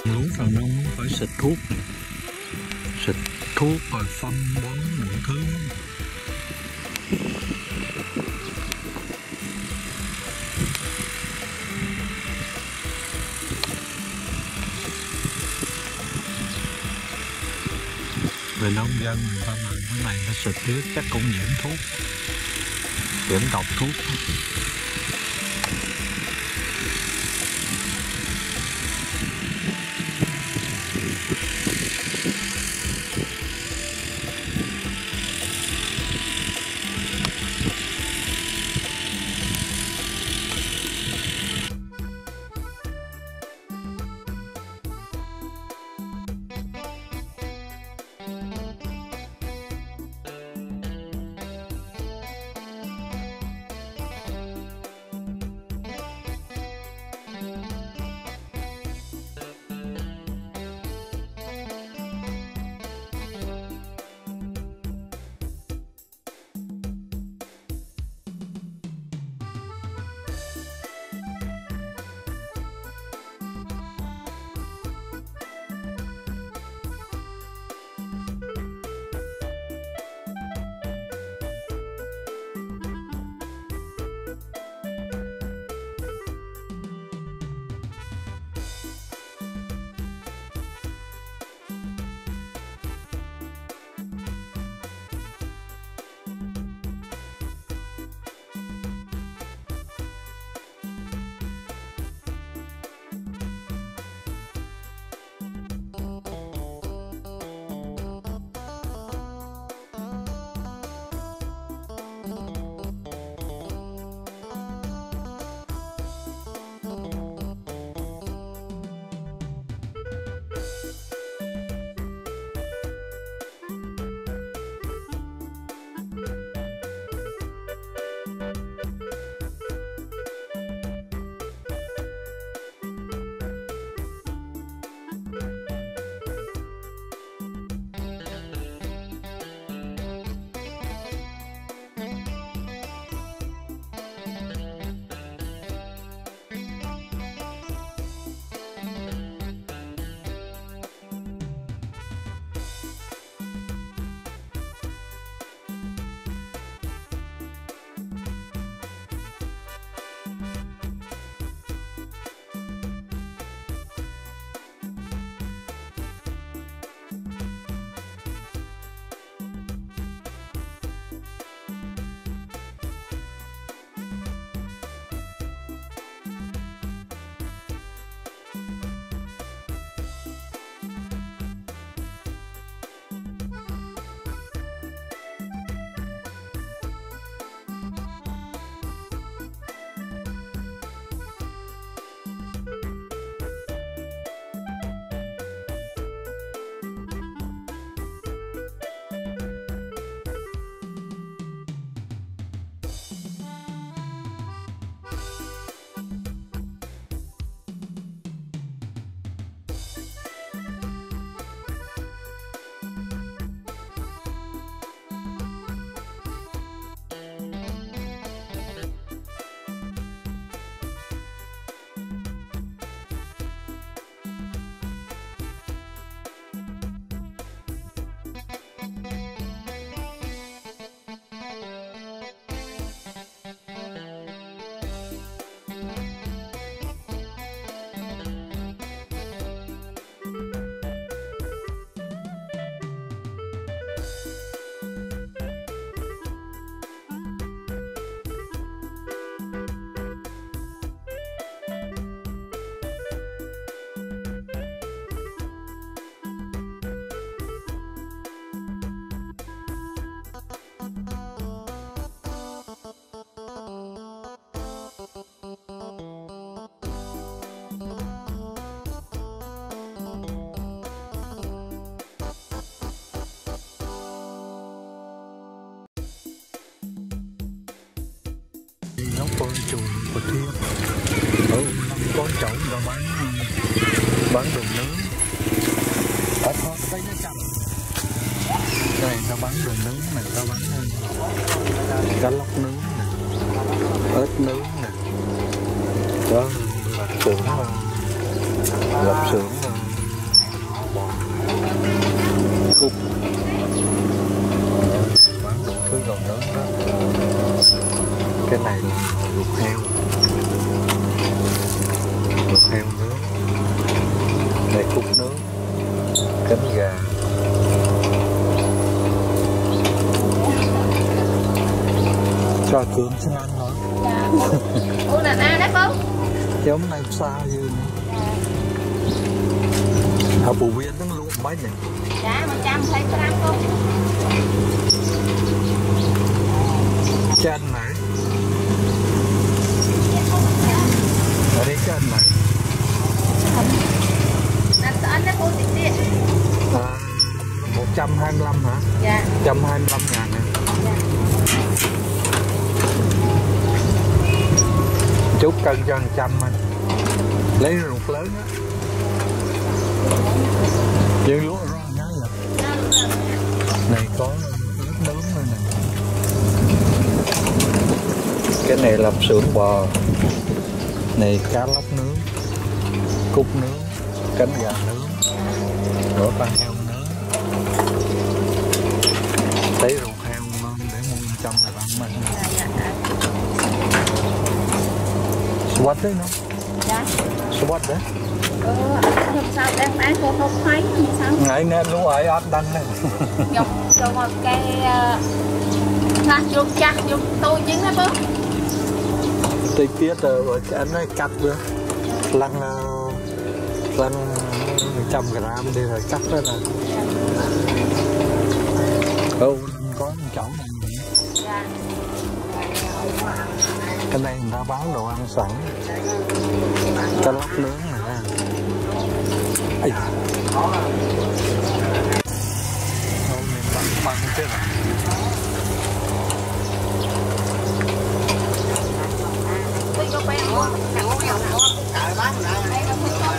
lúa vào nông phải xịt thuốc, rồi phân bón mọi thứ. Người nông dân người ta làm cái này ta xịt nước chắc cũng nhiễm thuốc, nhiễm độc thuốc. Nó con chuồng của Thiên ở có chỗ người ta bán đồ nướng ở thôi đây nó chậm đây người ta bán đồ nướng này, người ta bán cá lóc nướng nè, ếch nướng nè, đó lạp xưởng Cơm xin ăn hả? Dạ. Ủa là na đấy không? Chứ hôm nay xa như học phụ viên nó luôn mấy nhỉ? Dạ 120g cô. Chân này. Ở đây chân này. Anh đó cô tiền điện. 125 hả? Dạ. 125 ngàn này. Dạ. Chút cân cho 100 anh. Lấy ruột lớn á. Chứ lúa rõ nhá rồi. Này có ướp nướng nữa nè. Cái này làm sườn bò. Này cá lóc nướng, cút nướng, cánh gà nướng, nửa con heo nướng. Thấy ruột heo ngon để mua trong là bạn mình. Swat đấy nó. Dạ. Swat đấy. Hôm sau em bán cô không thấy sao? Ngày nên lúa ấy ớt đanh này. Dọc cho một cái dùng chặt dùng tôi chứ đó bố. Tôi biết rồi cái anh ấy cắt nữa. Lăng 100g đi rồi cắt đó nè. Có một chậu này. Dạ. Cái này người ta bán đồ ăn sẵn. Cá lóc nướng này ha. Ây. Thôi mình băng chứ này. Tôi có quen không? Trời bán đây đâu